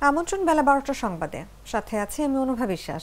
আমন্ত্রণ বেলা 12টার সংবাদে, সাথে আছি আমি অনুভা বিশ্বাস।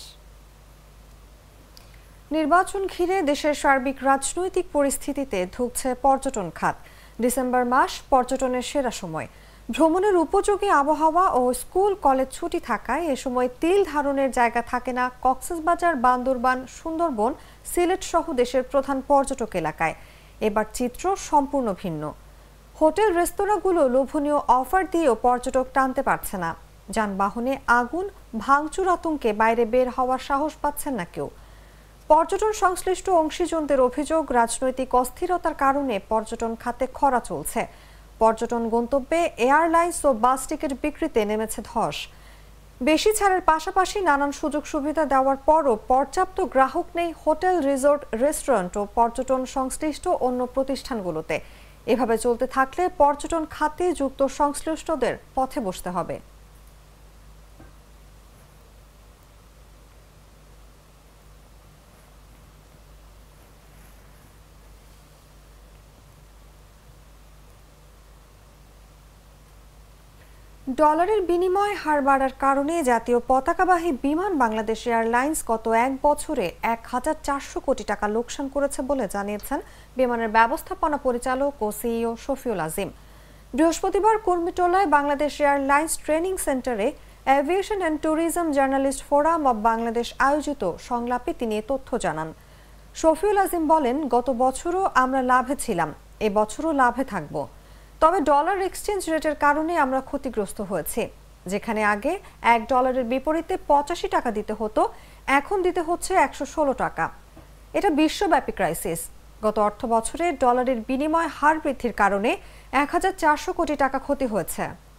নির্বাচন ঘিরে দেশের সার্বিক রাজনৈতিক পরিস্থিতিতে ধুঁকছে পর্যটন খাত। ডিসেম্বর মাস পর্যটনের সেরা সময়। ভ্রমণের উপযোগী আবহাওয়া ও স্কুল কলেজ ছুটি থাকায় এ সময় তিল ধারণের জায়গা থাকে না কক্সবাজার, বান্দরবান, সুন্দরবন, সিলেট সহ দেশের প্রধান পর্যটক এলাকায়। এবার চিত্র সম্পূর্ণ ভিন্ন। হোটেল রেস্তোরাঁগুলো লোভনীয় অফার দিয়েও পর্যটক টানতে পারছে না। যানবাহনে আগুন, ভাঙচুর আতঙ্কে বাইরে বের হওয়ার সাহস পাচ্ছেন না কেউ। পর্যটন সংশ্লিষ্ট অংশীজনদের অভিযোগ, রাজনৈতিক অস্থিরতার কারণে পর্যটন খাতে খরা চলছে। পর্যটন গন্তব্যে এয়ারলাইন্স ও বাস টিকিট বিক্রিতে নেমেছে ধস। বেশি ছাড়ের পাশাপাশি নানান সুযোগ সুবিধা দেওয়ার পরও পর্যাপ্ত গ্রাহক নেই হোটেল, রিসোর্ট, রেস্টুরেন্ট ও পর্যটন সংশ্লিষ্ট অন্য প্রতিষ্ঠানগুলোতে। এভাবে চলতে থাকলে পর্যটন খাতে যুক্ত সংশ্লিষ্টদের পথে বসতে হবে। ডলারের বিনিময় হার বাড়ার কারণে জাতীয় পতাকাবাহী বিমান বাংলাদেশ এয়ারলাইন্স গত এক বছরে ১,৪০০ কোটি টাকা লোকসান করেছে বলে জানিয়েছেন বিমানের ব্যবস্থাপনা পরিচালক ও সিইও শফিউল আজিম। বৃহস্পতিবার কুর্মিটোলায় বাংলাদেশ এয়ারলাইন্স ট্রেনিং সেন্টারে aviation and tourism journalist forum of Bangladesh আয়োজিত সংলাপে তিনি তথ্য জানান। শফিউল আজিম বলেন, গত বছরও আমরা লাভে ছিলাম, এবছরও লাভে থাকব। তবে ডলার এক্সচেঞ্জ রেটের কারণে আমরা ক্ষতিগ্রস্ত হয়েছি। যেখানে আগে $1 বিপরীতে 85 টাকা দিতে হতো, এখন দিতে হচ্ছে 116 টাকা। এটা বিশ্বব্যাপী ক্রাইসিস। গত অর্থ বছরে ডলারের বিনিময় হার বৃদ্ধির কারণে 1,400 কোটি টাকা ক্ষতি হয়েছে।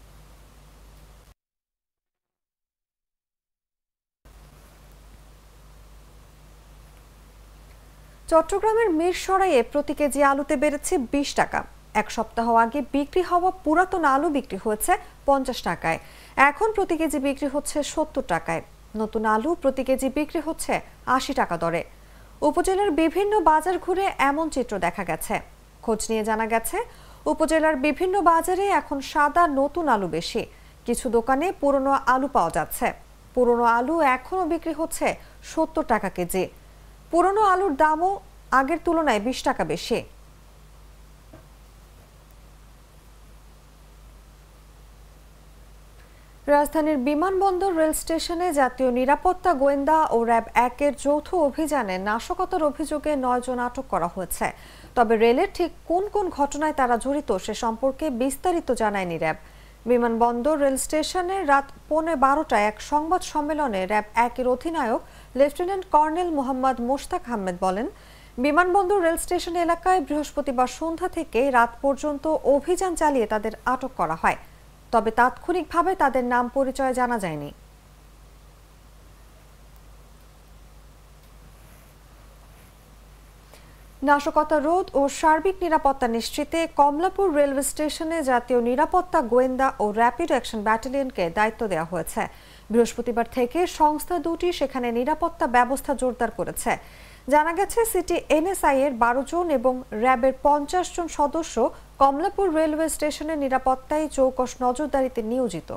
চট্টগ্রামের মিরসরাইয়ে প্রতি কেজি আলুতে বেড়েছে 20 টাকা। এক সপ্তাহ আগে বিক্রি হওয়া পুরাতন আলু বিক্রি হয়েছে 50 টাকায়, এখন প্রতি কেজি বিক্রি হচ্ছে 70 টাকায়। নতুন আলু প্রতি কেজি বিক্রি হচ্ছে 80 টাকা দরে। উপজেলার বিভিন্ন বাজার ঘুরে এমন চিত্র দেখা গেছে। খোঁজ নিয়ে জানা গেছে, উপজেলার বিভিন্ন বাজারে এখন সাদা নতুন আলু বেশি। কিছু দোকানে পুরনো আলু পাওয়া যাচ্ছে। পুরনো আলু এখনও বিক্রি হচ্ছে 70 টাকা কেজি। পুরনো আলুর দামও আগের তুলনায় 20 টাকা বেশি। রাজধানীর বিমানবন্দর রেল স্টেশনে জাতীয় নিরাপত্তা গোয়েন্দা ও র্যাব 1-এর যৌথ অভিযানে নাশকতার অভিযোগে 9 জন আটক করা হয়েছে। তবে রেলের ঠিক কোন কোন ঘটনায় তারা জড়িত সে সম্পর্কে বিস্তারিত জানায়নি র্যাব। বিমানবন্দর রেল স্টেশনে রাত 12:15টায় এক সংবাদ সম্মেলনে র্যাব 1-এর অধিনায়ক লেফটেন্যান্ট কর্নেল মোহাম্মদ মোশতাক আহমেদ বলেন, বিমানবন্দর রেল স্টেশন এলাকায় বৃহস্পতিবার সন্ধ্যা থেকে রাত পর্যন্ত অভিযান চালিয়ে তাদের আটক করা হয়। তবে তাৎক্ষণিকভাবে তাদের নাম পরিচয় জানা যায়নি। নাশকতা রোধ ও সার্বিক নিরাপত্তা নিশ্চিতে কমলাপুর রেলওয়ে স্টেশনে জাতীয় নিরাপত্তা গোয়েন্দা ও র্যাপিড অ্যাকশন ব্যাটালিয়নকে দায়িত্ব দেওয়া হয়েছে। বৃহস্পতিবার থেকে সংস্থা দুটি সেখানে নিরাপত্তা ব্যবস্থা জোরদার করেছে। জানা গেছে, সিটি এনএসআই এর 12 জন এবং র্যাবের 50 জন সদস্য কমলাপুর রেলওয়ে স্টেশনের নিরাপত্তায় চৌকস নজরদারিতে নিয়োজিত।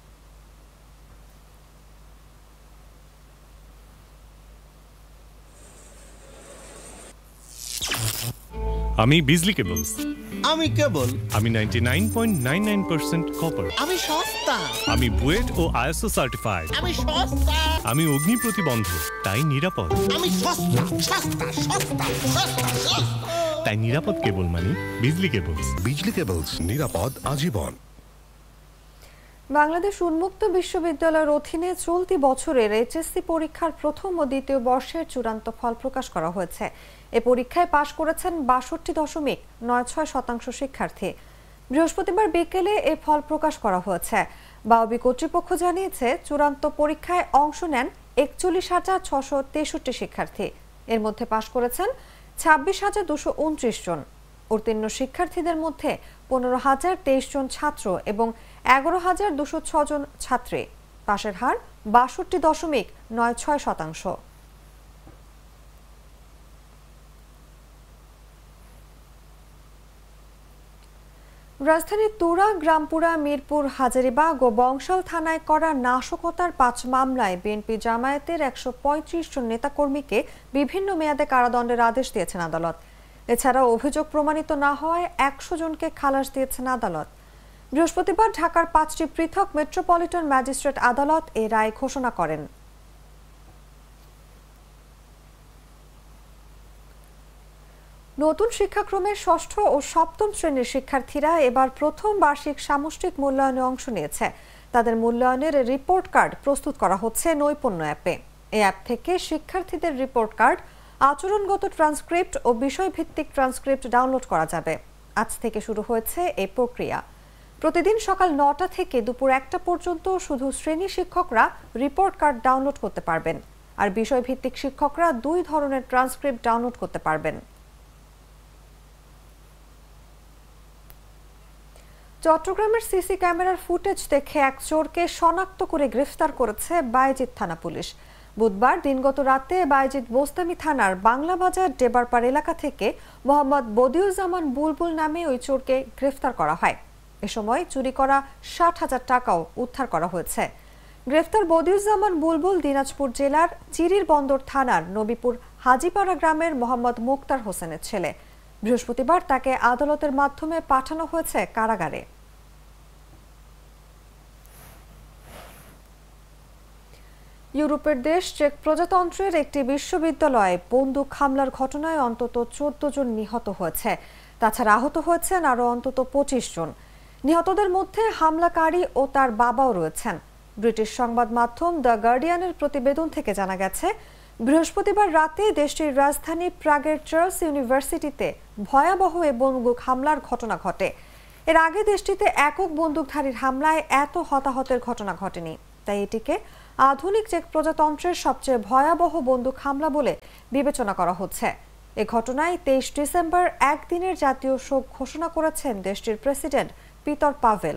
আমি বিজলি কেবলস, আমি কেবল, আমি 99.99% কপার, আমি সস্তা, আমি বুয়েট ও আইএসও সার্টিফাইড, আমি সস্তা, আমি অগ্নি প্রতিবন্ধক, তাই নিরাপদ, আমি সস্তা সস্তা সস্তা সস্তা। তাই নিরাপদ কেবল মানে বিজলি কেবলস। বিজলি কেবলস, নিরাপদ আজীবন। বাংলাদেশ উন্মুক্ত বিশ্ববিদ্যালয়ের অধীনে চলতি বছরের এইচএসসি পরীক্ষার প্রথম ও দ্বিতীয় বর্ষের চূড়ান্ত ফল প্রকাশ করা হয়েছে। এ পরীক্ষায় পাশ করেছেন 62.96% শিক্ষার্থী। বৃহস্পতিবার বিকেলে এ ফল প্রকাশ করা হয়েছে। বাওবি কর্তৃপক্ষ জানিয়েছে, চূড়ান্ত পরীক্ষায় অংশ নেন 41,663 শিক্ষার্থী। এর মধ্যে পাশ করেছেন 26,229 জন। উত্তীর্ণ শিক্ষার্থীদের মধ্যে 15,023 জন ছাত্র এবং 11,206 জন ছাত্রী। পাশের হার 62.96%। রাজধানীর তুরা, গ্রামপুরা, মিরপুর, হাজারীবাগ ও বংশাল থানায় করা নাশকতার ৫ মামলায় বিএনপি জামায়াতের ১৩৫ জন নেতাকর্মীকে বিভিন্ন মেয়াদে কারাদণ্ডের আদেশ দিয়েছেন আদালত। এছাড়াও অভিযোগ প্রমাণিত না হওয়ায় ১০০ জনকে খালাস দিয়েছেন আদালত। বৃহস্পতিবার ঢাকার ৫টি পৃথক মেট্রোপলিটন ম্যাজিস্ট্রেট আদালত এ রায় ঘোষণা করেন। নতুন শিক্ষাক্রমের ষষ্ঠ ও সপ্তম শ্রেণীর শিক্ষার্থীরা এবার প্রথম বার্ষিক সামষ্টিক মূল্যায়নে অংশ নিয়েছে। তাদের মূল্যায়নের রিপোর্ট কার্ড প্রস্তুত করা হচ্ছে নৈপুণ্য অ্যাপে। এই অ্যাপ থেকে শিক্ষার্থীদের রিপোর্ট কার্ড, আচরণগত ট্রান্সক্রিপ্ট ও বিষয়ভিত্তিক ট্রান্সক্রিপ্ট ডাউনলোড করা যাবে। আজ থেকে শুরু হয়েছে এই প্রক্রিয়া। প্রতিদিন সকাল ৯টা থেকে দুপুর ১টা পর্যন্ত শুধু শ্রেণী শিক্ষকরা রিপোর্ট কার্ড ডাউনলোড করতে পারবেন, আর বিষয়ভিত্তিক শিক্ষকরা ২ ধরনের ট্রান্সক্রিপ্ট ডাউনলোড করতে পারবেন। চট্টগ্রামের সিসি ক্যামেরার ফুটেজ দেখে এক চোরকে শনাক্ত করে গ্রেফতার করেছে বায়েজিদ থানা পুলিশ। বুধবার দিনগত রাতে বায়েজিদ বোস্তামি থানার বাংলাবাজার ডেবারপাড় এলাকা থেকে মোহাম্মদ বদিউজ্জামান বুলবুল নামে ওই চোরকে গ্রেফতার করা হয়। এ সময় চুরি করা ৬০,০০০ টাকাও উদ্ধার করা হয়েছে। গ্রেফতার বদিউজ্জামান বুলবুল দিনাজপুর জেলার চিরির বন্দর থানার নবীপুর হাজিপাড়া গ্রামের মোহাম্মদ মুক্তার হোসেনের ছেলে। বৃহস্পতিবার তাকে আদালতের মাধ্যমে পাঠানো হয়েছে কারাগারে। ইউরোপের দেশ চেক প্রজাতন্ত্রের একটি বিশ্ববিদ্যালয়ে বন্দুক হামলার ঘটনায় অন্তত ১৪ জন নিহত হয়েছে। তাছাড়া আহত হয়েছেন আরও অন্তত ২৫ জন। নিহতদের মধ্যে হামলাকারী ও তার বাবাও রয়েছেন। ব্রিটিশ সংবাদ মাধ্যম দ্য গার্ডিয়ানের প্রতিবেদন থেকে জানা গেছে, বৃহস্পতিবার রাতে দেশটির রাজধানী প্রাগের চার্লস ইউনিভার্সিটিতে ভয়াবহ এ বন্দুক হামলার ঘটনা ঘটে। এর আগে দেশটিতে একক বন্দুকধারীর হামলায় এত হতাহতের ঘটনা ঘটেনি। তাই এটিকে আধুনিক চেক প্রজাতন্ত্রের সবচেয়ে ভয়াবহ বন্দুক হামলা বলে বিবেচনা করা হচ্ছে। এ ঘটনায় ২৩ ডিসেম্বর একদিনের জাতীয় শোক ঘোষণা করেছেন দেশটির প্রেসিডেন্ট পিতর পাভেল।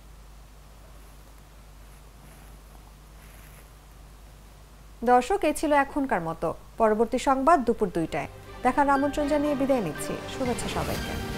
দর্শক, এই ছিল এখনকার মতো। পরবর্তী সংবাদ দুপুর ২টায় দেখার আমন্ত্রণ জানিয়ে বিদায় নিচ্ছি। শুভেচ্ছা সবাইকে।